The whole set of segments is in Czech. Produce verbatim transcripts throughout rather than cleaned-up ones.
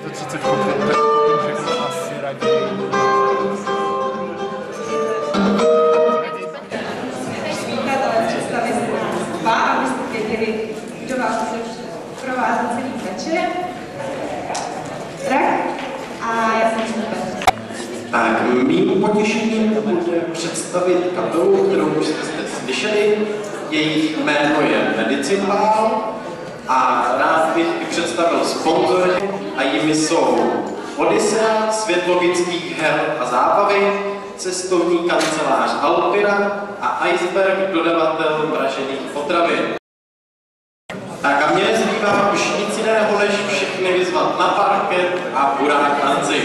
sto třicet koupím, tak koupím všechno asi raději. Představit se nás dva, abyste věděli, kdo vás chce provázet celý večer. Tak, a já jsem super. Tak, mým potěšením bude představit kapelu, kterou už jste slyšeli. Jejich jméno je Medicinbal a rád bych i představil sponzory a jimi jsou Odyssea, světlovických her a zábavy, cestovní kancelář Alpira a Iceberg, dodavatel mražených potravin. Tak a mě nezbývá už nic jiného, než všechny vyzvat na parket a burák Hanzi.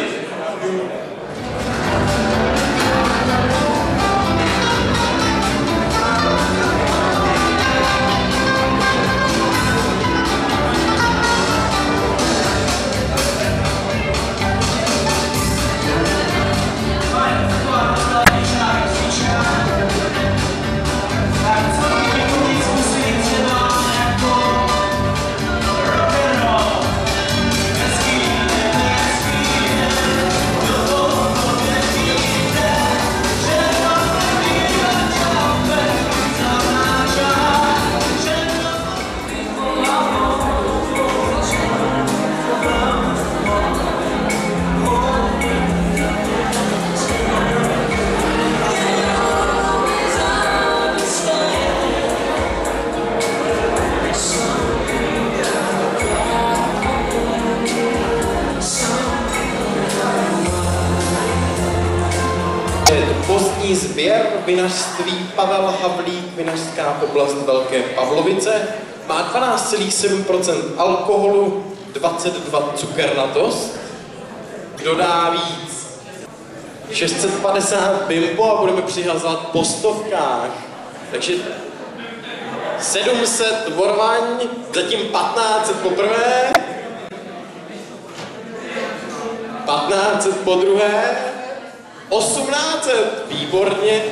Pozdní sběr vinařství Pavel Havlík, vinařská oblast Velké Pavlovice, má dvanáct celá sedm procent alkoholu, dvacet dva cukernatost. Kdo dá víc? šest set padesát bimbo a budeme přihazovat po stovkách. Takže sedm set vorvaň, zatím patnáct set poprvé, patnáct set po druhé, osmnáct set, výborně.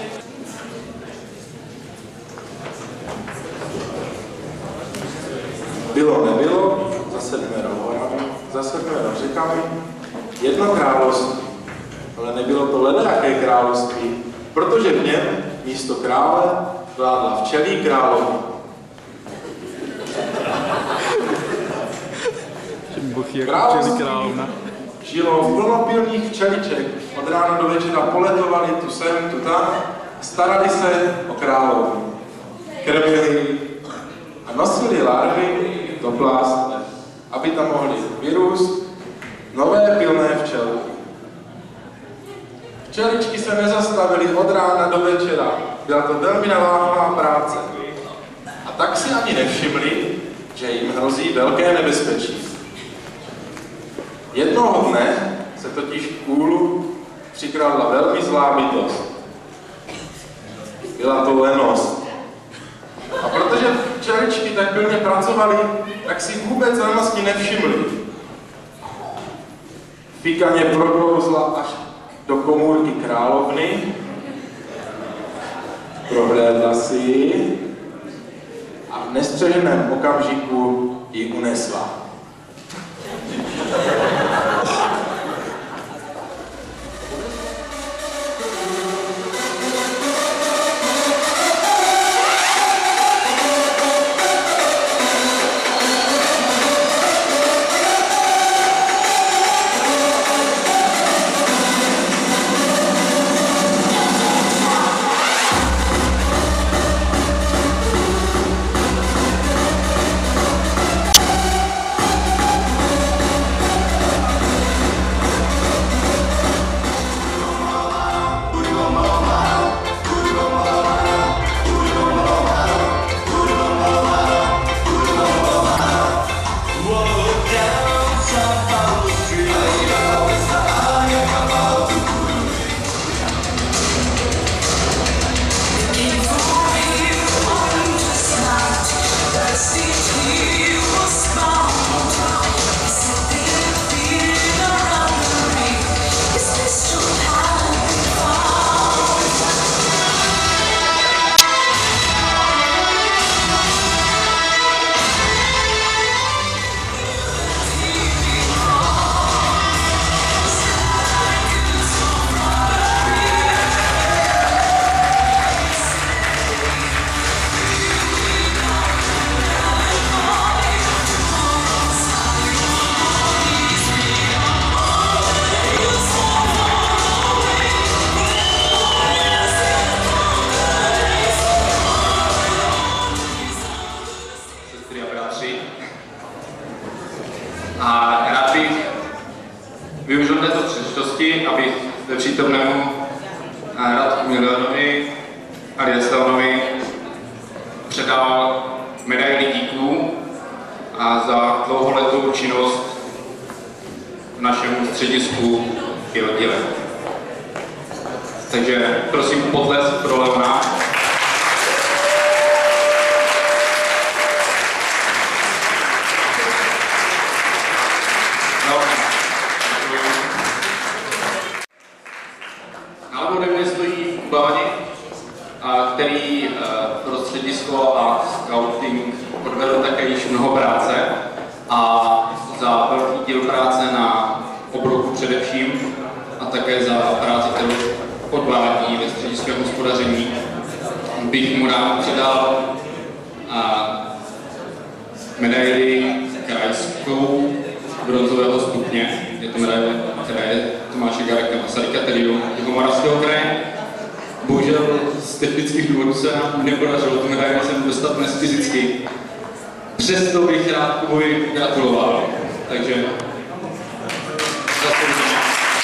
Bylo, nebylo, za sedmero horami, za sedmero řekami, jedno království. Ale nebylo to ledajaké království, protože v něm místo krále vládla včelí královna. Království žilo plnopilných včeliček, od rána do večera poletovali tu sem, tu tam, starali se o královnu. Krmili a nosili larvy do plásne, aby tam mohli vyrůst nové pilné včelky. Včeličky se nezastavily od rána do večera, byla to velmi naváhavá práce. A tak si ani nevšimli, že jim hrozí velké nebezpečí. Jednoho dne se totiž k úlu přikradla velmi zlá bytost. Byla to lenost. A protože včeličky tak pilně pracovaly, tak si vůbec lenosti nevšimli. Fikaně proklouzla až do komůrky královny, prohlédla si ji a v nestřeženém okamžiku ji unesla. Využil této příležitosti, abych zde přítomnému Radku Milionovi alias Leonovi předal medaili díků a za dlouholetou činnost v našem středisku i oddíle. Takže prosím potlesk pro Leona. Nalevo ode mě stojí Bavani, který pro středisko a scouting odvedl také již mnoho práce a za velký díl práce na obroku především a také za práci, kterou odvádí ve střediském hospodaření, bych mu rád předal medaili krajskou bronzového stupně. Je to medaile, která je Tomáše Gareka Masaryka, tedy do Jihomoravského kraje. Bohužel z technických důvodů se nám nepodařilo tu medaili sem dostat dnes fyzicky. Přesto bych rád Kubovi gratuloval. Takže zaslouženě.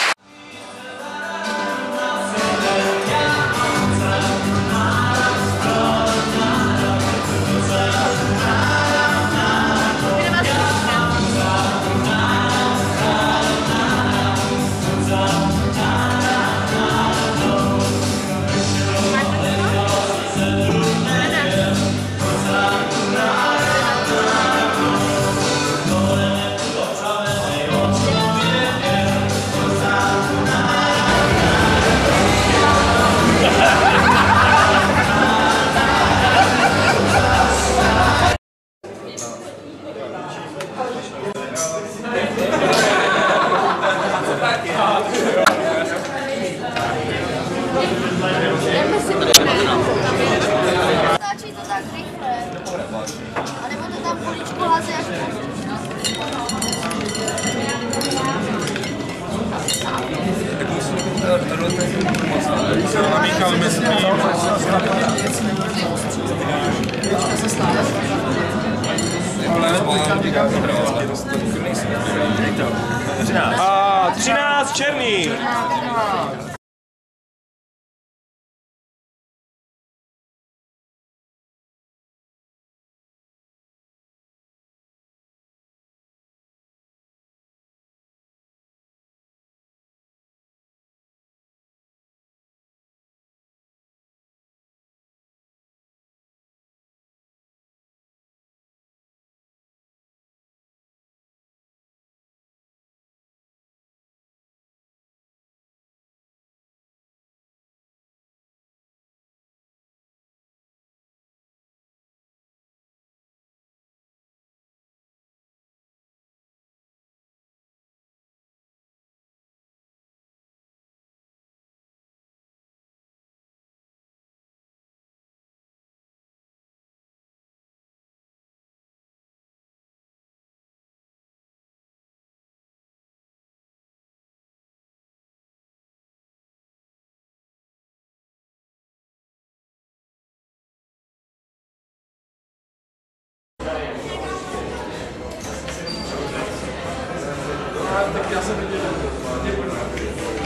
Stačí to tak rychle. A nebo to tam poličku hází až A třináct černý. Tak já jsem viděl.